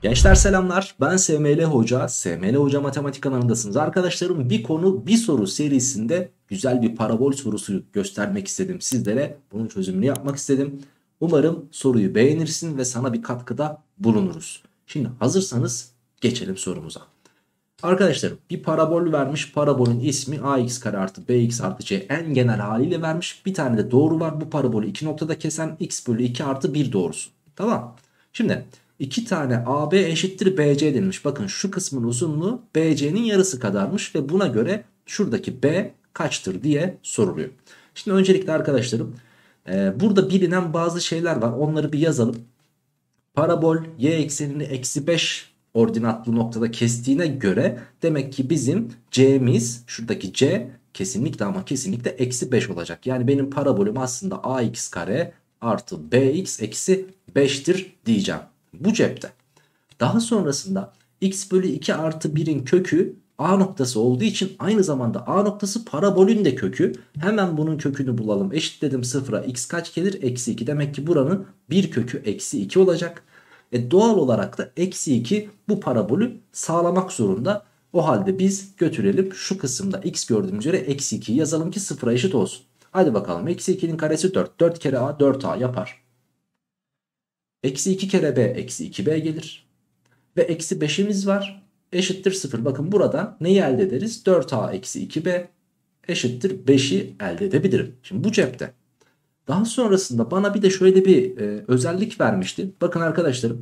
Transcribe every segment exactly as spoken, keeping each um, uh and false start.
Gençler selamlar. Ben S M L Hoca. S M L Hoca Matematik kanalındasınız. Arkadaşlarım bir konu bir soru serisinde güzel bir parabol sorusu göstermek istedim sizlere. Bunun çözümünü yapmak istedim. Umarım soruyu beğenirsin ve sana bir katkıda bulunuruz. Şimdi hazırsanız geçelim sorumuza. Arkadaşlarım bir parabol vermiş. Parabolün ismi ax kare artı bx artı c en genel haliyle vermiş. Bir tane de doğru var. Bu parabolü iki noktada kesen x bölü iki artı bir doğrusu. Tamam. Şimdi iki tane A B eşittir B C denilmiş. Bakın şu kısmın uzunluğu B C'nin yarısı kadarmış ve buna göre şuradaki B kaçtır diye soruluyor. Şimdi öncelikle arkadaşlarım e, burada bilinen bazı şeyler var. Onları bir yazalım. Parabol y eksenini eksi beş ordinatlı noktada kestiğine göre demek ki bizim C'miz şuradaki C kesinlikle ama kesinlikle eksi beş olacak. Yani benim parabolüm aslında ax kare artı bx eksi beştir diyeceğim. Bu cepte. Daha sonrasında x bölü iki artı birin kökü A noktası olduğu için aynı zamanda A noktası parabolün de kökü. Hemen bunun kökünü bulalım. Eşitledim sıfıra, x kaç gelir? Eksi iki. Demek ki buranın bir kökü eksi iki olacak. E doğal olarak da eksi iki bu parabolü sağlamak zorunda. O halde biz götürelim şu kısımda x gördüğümüz yere eksi ikiyi yazalım ki sıfıra eşit olsun. Hadi bakalım, eksi ikinin karesi dört. dört kere a dört a yapar. Eksi iki kere b eksi iki b gelir. Ve eksi beşimiz var. Eşittir sıfır. Bakın burada neyi elde ederiz? dört a eksi iki b eşittir beşi elde edebilirim. Şimdi bu cepte. Daha sonrasında bana bir de şöyle bir e, özellik vermişti. Bakın arkadaşlarım.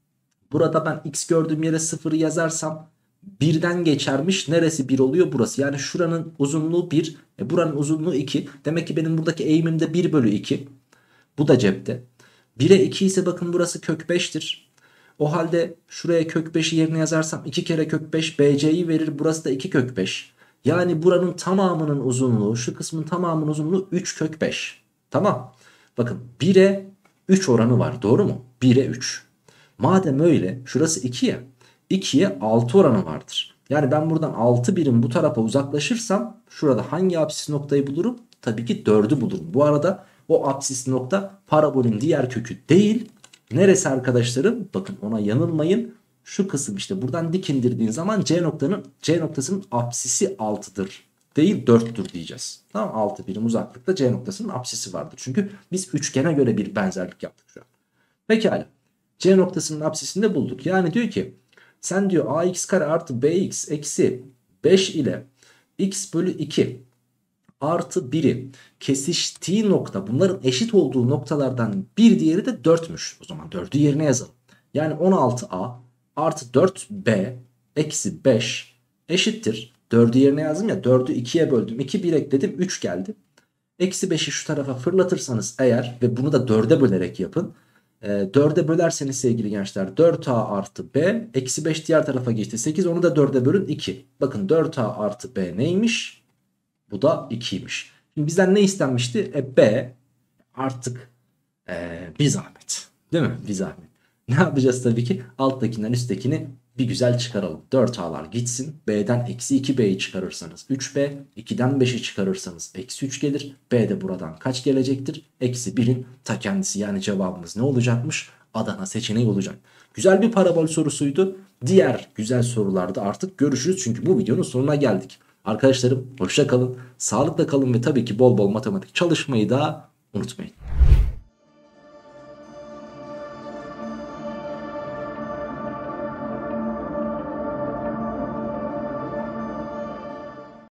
Burada ben x gördüğüm yere sıfırı yazarsam birden geçermiş. Neresi bir oluyor? Burası. Yani şuranın uzunluğu bir. E, buranın uzunluğu iki. Demek ki benim buradaki eğimim de bir bölü iki. Bu da cepte. bire iki ise bakın burası kök beştir. O halde şuraya kök beşi yerine yazarsam iki kere kök beş B C'yi verir. Burası da iki kök beş. Yani buranın tamamının uzunluğu, şu kısmın tamamının uzunluğu üç kök beş. Tamam. Bakın bire üç oranı var, doğru mu? bire üç. Madem öyle şurası iki ya. ikiye altı oranı vardır. Yani ben buradan altı birim bu tarafa uzaklaşırsam şurada hangi apsis noktayı bulurum? Tabii ki dördü bulurum. Bu arada o apsis nokta parabolün diğer kökü değil. Neresi arkadaşlarım? Bakın ona yanılmayın. Şu kısım işte, buradan dik indirdiğin zaman C noktanın C noktasının apsisi altıdır. Değil dörttür diyeceğiz. Tamam, altı birim uzaklıkta C noktasının apsisi vardır. Çünkü biz üçgene göre bir benzerlik yaptık şu an. Pekala. C noktasının apsisini de bulduk. Yani diyor ki sen diyor ax kare artı bx eksi beş ile x bölü iki artı biri kesiştiği nokta, bunların eşit olduğu noktalardan bir diğeri de dörtmüş. O zaman dördü yerine yazalım. Yani on altı a artı dört b eksi beş eşittir. dördü yerine yazdım ya, dördü ikiye böldüm. iki bir ekledim, üç geldi. Eksi beşi şu tarafa fırlatırsanız eğer ve bunu da dörde bölerek yapın. E, dörde bölerseniz sevgili gençler dört a artı b eksi beş diğer tarafa geçti. sekiz, onu da dörde bölün iki. Bakın dört a artı b neymiş? Bu da ikiymiş. Şimdi bizden ne istenmişti? E, B artık e, bir zahmet. Değil mi? Bir zahmet. Ne yapacağız tabii ki? Alttakinden üsttekini bir güzel çıkaralım. dört a'lar gitsin. B'den eksi iki b'yi çıkarırsanız üç b. ikiden beşi çıkarırsanız eksi üç gelir. B de buradan kaç gelecektir? Eksi birin ta kendisi. Yani cevabımız ne olacakmış? Adana seçeneği olacak. Güzel bir parabol sorusuydu. Diğer güzel sorularda artık görüşürüz. Çünkü bu videonun sonuna geldik. Arkadaşlarım hoşça kalın, sağlıkla kalın ve tabii ki bol bol matematik çalışmayı da unutmayın.